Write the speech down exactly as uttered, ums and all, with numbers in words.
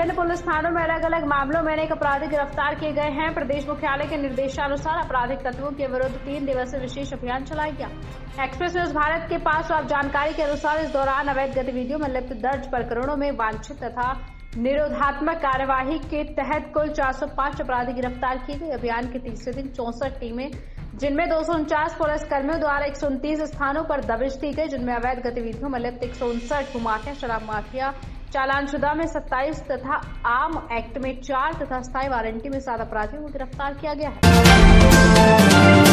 विभिन्न पुलिस थानों में अलग अलग मामलों में अनेक अपराधी गिरफ्तार किए गए हैं। प्रदेश मुख्यालय के निर्देशानुसार आपराधिक तत्वों के विरुद्ध तीन दिवसीय विशेष अभियान चलाया गया। एक्सप्रेस न्यूज भारत के पास प्राप्त जानकारी के अनुसार इस दौरान अवैध गतिविधियों में लिप्त दर्ज प्रकरणों में वांछित तथा निरोधात्मक कार्यवाही के तहत कुल चार सौ पांच अपराधी गिरफ्तार किए गए। अभियान के तीसरे दिन चौसठ टीमें, जिनमें दो सौ उनचास पुलिस कर्मियों द्वारा एक सौ उनतीस स्थानों पर दबिश दी गई, जिनमें अवैध गतिविधियों में लिप्त एक सौ उनसठ माफिया, शराब माफिया, चालानशुदा में सत्ताईस तथा आम एक्ट में चार तथा स्थायी वारंटी में सात अपराधियों को गिरफ्तार किया गया है।